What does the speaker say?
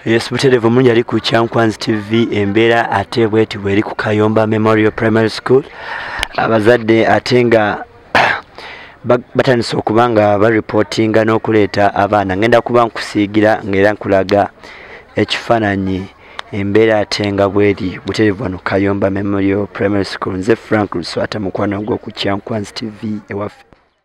Yes, buterevu mungi ali ku KM.TV embeera ate bweti bweri ku Kayomba Memorial Primary School. Abazadde ate nga batandise okuba nga bareportinga n'okuleeta abaana. Ngenda kuba nkusiigira ng'era nkulaga ekifaananyi embeera ate nga bweri buterevu wano Kayomba Memorial Primary School. Nze Frank Luswata mukwano gw'oku KM.TV ewaffe.